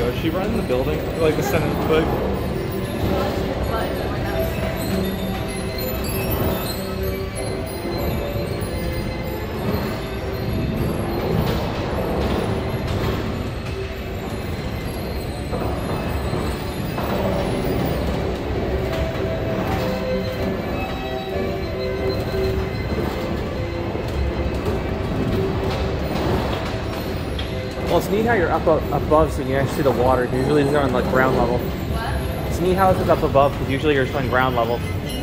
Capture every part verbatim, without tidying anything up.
ago. Is she running the building? Like the Senate? Like, well, it's neat how you're up, up above so you can actually see the water. Usually these are on like ground level. It's neat how this is up above because usually you're just on ground level.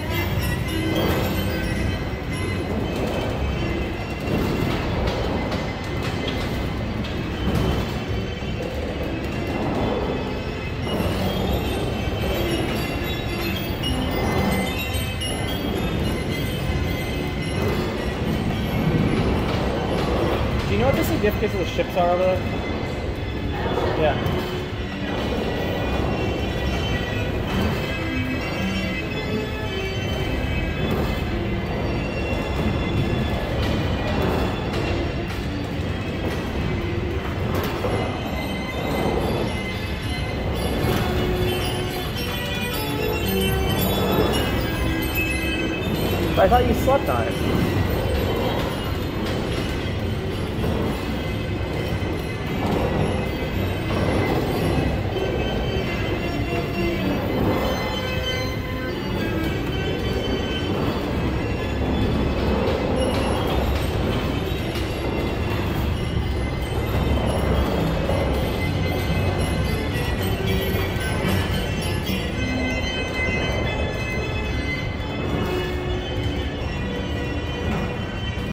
Do you know what the significance of the ships are over there? Yeah. I thought you slept on it.